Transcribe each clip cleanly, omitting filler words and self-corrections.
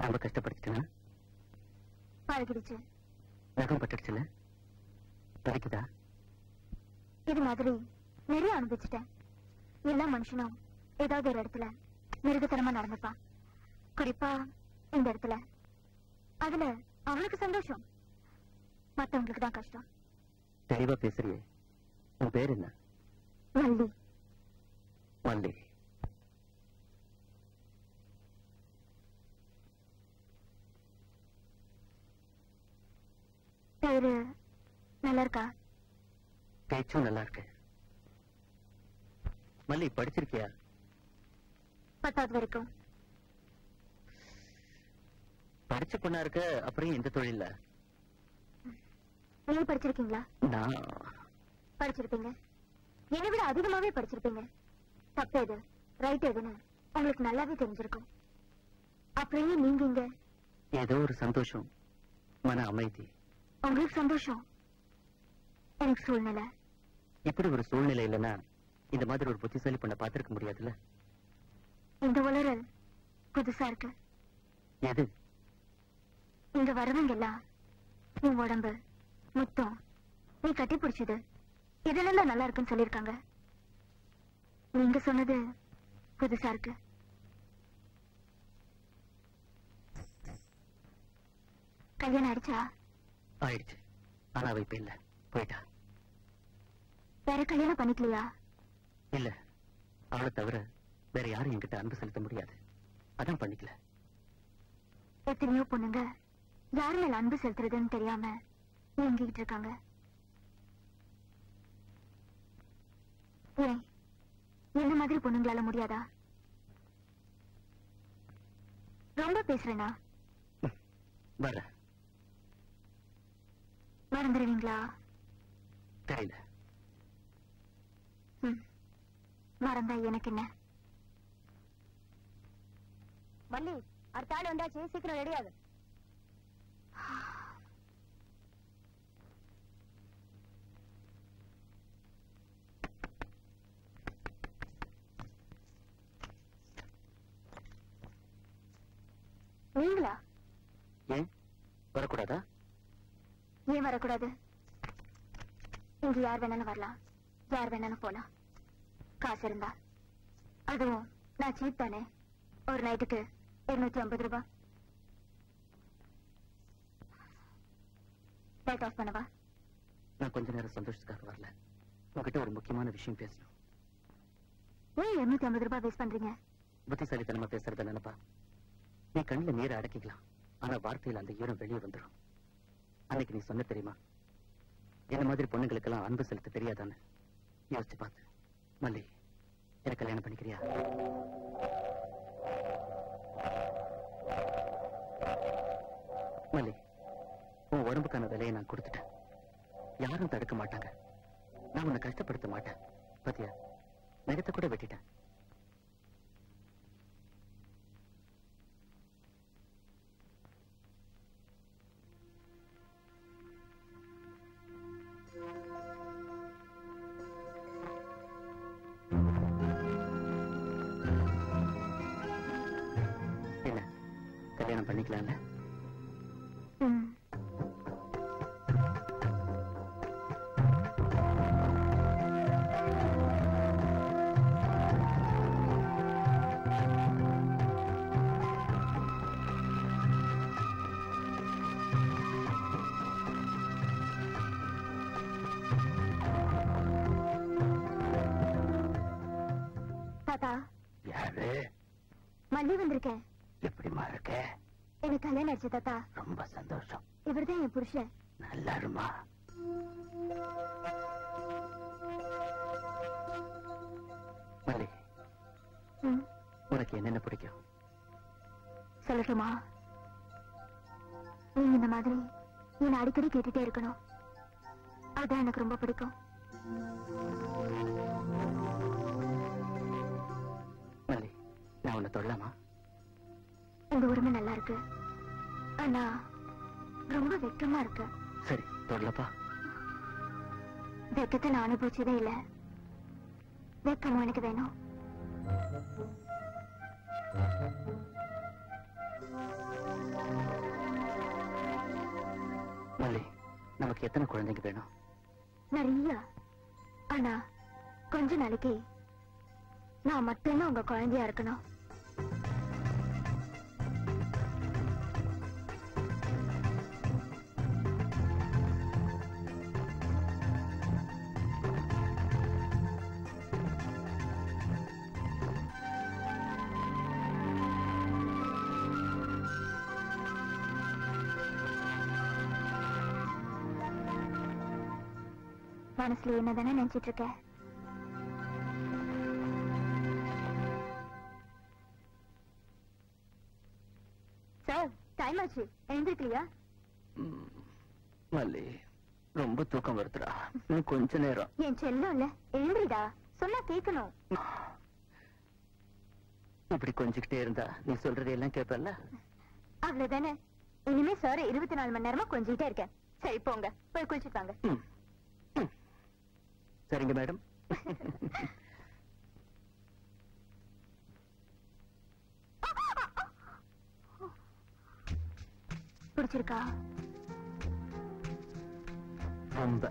ரொம்ப கஷ்டப்படுத்திட்டேனா? பழகிடுச்சு. நகம் பட்டுடுச்சுல? பறிக்குதா? இது மாதிரி நிறைய அனுபவிச்சுட்டேன். எல்லா மனுஷனும் ஏதாவது ஒரு இடத்துல மிருகத்தனமா நடந்துப்பான். குறிப்பா இந்த இடத்துல. அதுல அவனுக்கு சந்தோஷம், மத்தவங்களுக்கு தான் கஷ்டம். தெளிவா பேசுறியே. உன் பேர் என்ன? மல்லி. மல்லி. பேரு நல்லா இருக்கா? பேச்சும் நல்லா இருக்கு. மல்லி, படிச்சிருக்கியா? 10வது வரைக்கும். படிச்ச பொண்ணா இருக்க, அப்புறம் எந்த தொழில? நீங்க படிச்சிருக்கீங்களா? நான் படிச்சிருப்பீங்க. என்னை விட அதிகமாவே படிச்சிருப்பீங்க. தப்பு எது ரைட் எதுன்னு உங்களுக்கு நல்லாவே தெரிஞ்சிருக்கும். அப்படியே நீங்க இங்க ஏதோ ஒரு சந்தோஷம், மன அமைதி. உங்களுக்கு சந்தோஷம், எனக்கு சூழ்நிலை. இப்படி ஒரு சூழ்நிலை இல்லைன்னா இந்த மாதிரி ஒரு புத்திசாலி பொண்ணை பார்த்திருக்க முடியாதுல்ல. இந்த உளறல் புதுசா இருக்கு. எது? இங்க வரவங்க எல்லாம் உன் உடம்பு, முத்தம், நீ கட்டி பிடிச்சது இதெல்லாம் நல்லா இருக்குன்னு சொல்லிருக்காங்க. நீங்க சொன்னது புதுசா இருக்கு. கல்யாணம் ஆயிடுச்சா? ஆயிடுச்சு. ஆனா அவ இப்ப இல்ல, போயிட்டா. வேற கல்யாணம் பண்ணிக்கலையா? இல்ல, அவளை தவிர வேற யாரும் என்கிட்ட அன்பு செலுத்த முடியாது, அதான் பண்ணிக்கல. எத்தனையோ பொண்ணுங்க யாரு மேல அன்பு செலுத்துறதுன்னு தெரியாம ஏங்கிட்டு இருக்காங்க. ஏன் என்ன மாதிரி பொண்ணுங்களால முடியாதா? ரொம்ப பேசுறேனா? வர மறந்துடுவீங்களா? தெரியல. மறந்தா எனக்கு என்ன? மல்லி, அடுத்த ஆள் வந்தாச்சு, சீக்கிரம் ரெடியாது. நீங்களா? ஏன் வரக்கூடாதா? ஏன் வரக்கூடாது? இங்க யார் வேணாலும் வரலாம், யார் வேணாலும் போலாம், காசு இருந்தா. அதுவும் நான் சீப் தானே. ஒரு நைட்டுக்கு 250 ரூபாய். லைட் ஆஃப் பண்ணவா? நான் கொஞ்ச நேரம் சந்தோஷத்துக்காக வரல, உங்ககிட்ட ஒரு முக்கியமான விஷயம் பேசணும். ஏன் 250 ரூபாய் வேஸ்ட் பண்றீங்க? புத்திசாலித்தனமா பேசுறத நினைப்பா. நீ கண்ணில் நீரை அடக்கிக்கலாம், ஆனா வார்த்தையில் அந்த ஈரம் வெளியே வந்துடும். அன்னைக்கு நீ சொன்ன தெரியுமா, என்ன மாதிரி பொண்ணுங்களுக்கெல்லாம் அன்பு செலுத்த தெரியாதான்னு. யோசிச்சு பார்த்து. மல்லி, எனக்கு கல்யாணம் பண்ணிக்கிறியா? மல்லி, உன் உடம்புக்கான விலையை நான் கொடுத்துட்டேன். யாரும் தடுக்க மாட்டாங்க. நான் உன்னை கஷ்டப்படுத்த மாட்டேன். பாத்தியா, நகத்தை கூட வெட்டிட்டேன். என்ன, கல்யாணம் பண்ணிக்கலாம்ல? தாத்தா. யாரு? மல்லி வந்திருக்கேன். எப்படிமா இருக்க? எனக்கு கல்யாணம் ஆச்சு தாத்தா. ரொம்ப சந்தோஷம். இவர்தான் என் புருஷன். நல்லா இருமா. மல்லி, உனக்கு என்னென்ன பிடிக்கும் சொல்லட்டுமா? நீங்க இந்த மாதிரி என்ன அடிக்கடி கேட்டுட்டே இருக்கணும், அதான் எனக்கு ரொம்ப பிடிக்கும். மல்லி, நான் உன்னை தொடலாமா? இந்த உரிமை நல்லா இருக்கு, ஆனா ரொம்ப வெக்கமா இருக்கு. சரி, தொடலப்பா. வெக்கத்தை நான் அனுபவிச்சதே இல்ல, வெக்கம் எனக்கு வேணும். மல்லி, நமக்கு எத்தனை குழந்தைங்க வேணும்? நிறைய. ஆனா கொஞ்ச நாளைக்கு நான் மட்டும்தான் உங்க குழந்தையா இருக்கணும். மனசுல என்னதானே நினைச்சிட்டு இருக்க? சார், டைம் ஆச்சு, எழுந்திருக்கலையா? மல்லி, ரொம்ப தூக்கம் வருதுடா. இன்னும் கொஞ்ச நேரம். என் செல்லம் இல்ல, எழுந்திரிடா. சொன்னா கேட்கணும். இப்படி கொஞ்சிக்கிட்டே இருந்தா நீ சொல்றது எல்லாம் கேட்பல்ல? அவ்வளவுதானே. இனிமே சார் 24 மணி நேரமா கொஞ்சிட்டே இருக்கேன். சரி போங்க, போய் குளிச்சுட்டு வாங்க. சரிங்க மேடம். பிடிச்சிருக்கா? ரொம்ப.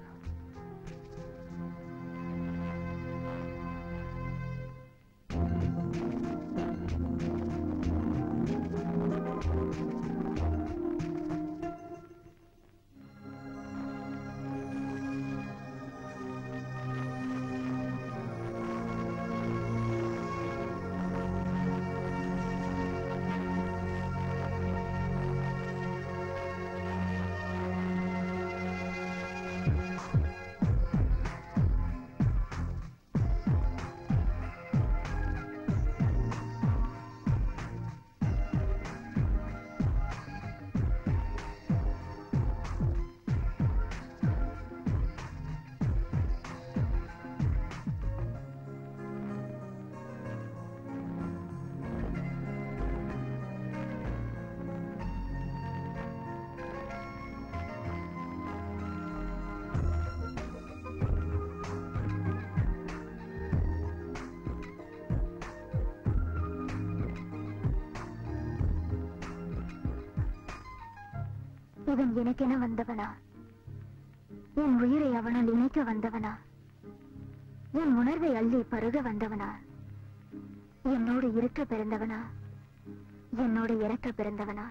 இவன் எனக்கென வந்தவனா? என் உயிரை அவனால் இணைக்க வந்தவனா? என் உணர்வை அள்ளி பருக வந்தவனா? என்னோடு இருக்க பிறந்தவனா? என்னோடு இறக்க பிறந்தவனா?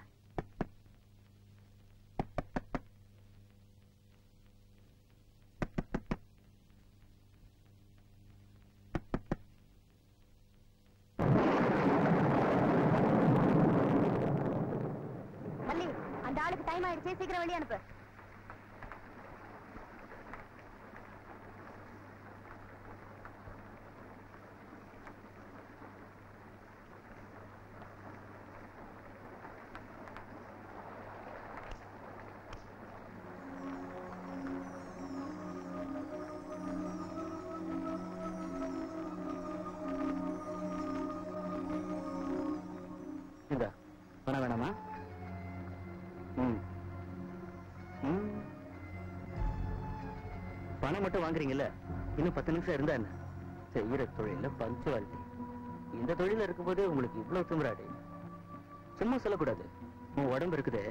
அந்த ஆளுக்கு டைம் ஆயிடுச்சு, சீக்கிரம் வெளியே அனுப்பு. இந்தா, பணம் வேணாமா? பணம் மட்டும் வாங்குறீங்கல்ல, இன்னும் 10 நிமிஷம் இருந்தா என்ன? செய்யற தொழில பஞ்சுவாலிட்டி. இந்த தொழில இருக்கும்போது உங்களுக்கு இவ்வளவு திமிராடி. சும்மா சொல்லக்கூடாது. உன் உடம்பு இருக்குதே.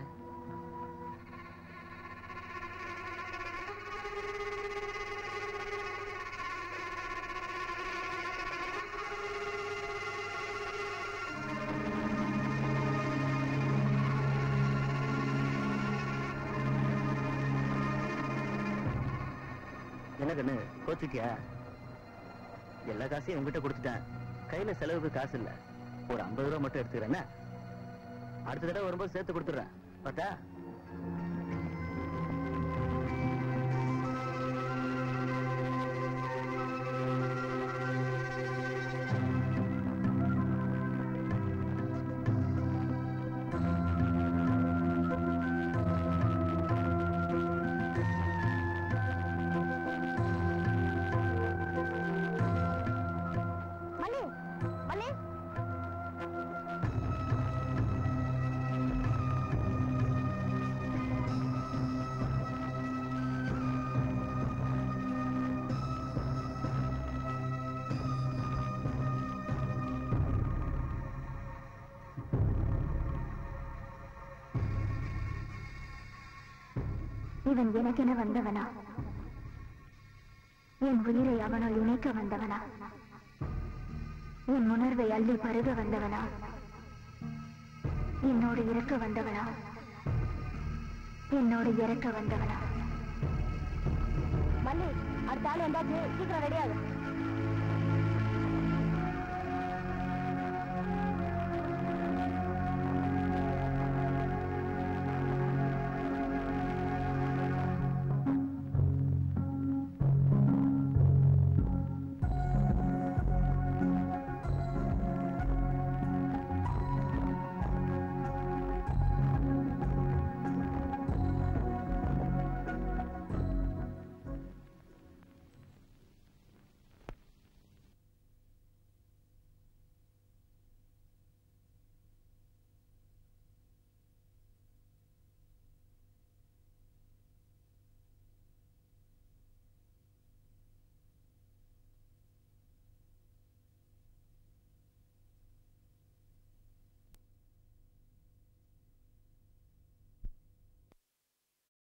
என்ன கண்ணு, கோச்சிட்டியா? எல்லா காசையும் உங்ககிட்ட கொடுத்துட்டேன். கையில செலவுக்கு காசு இல்ல. ஒரு 50 ரூபா மட்டும் எடுத்துக்கிறேன். அடுத்த தடவை வரும்போது சேர்த்து கொடுத்துறேன். பார்த்தா? இவன் எனக்கென வந்தவனா? என் உயிரை அவனால் இணைக்க வந்தவனா? என் உணர்வை அள்ளி பருக வந்தவனா? என்னோடு இறக்க வந்தவனா? என்னோடு இறக்க வந்தவனா? மல்லி, அடுத்த ஆள் வந்தாச்சு, சீக்கிரம் ரெடியாகும்.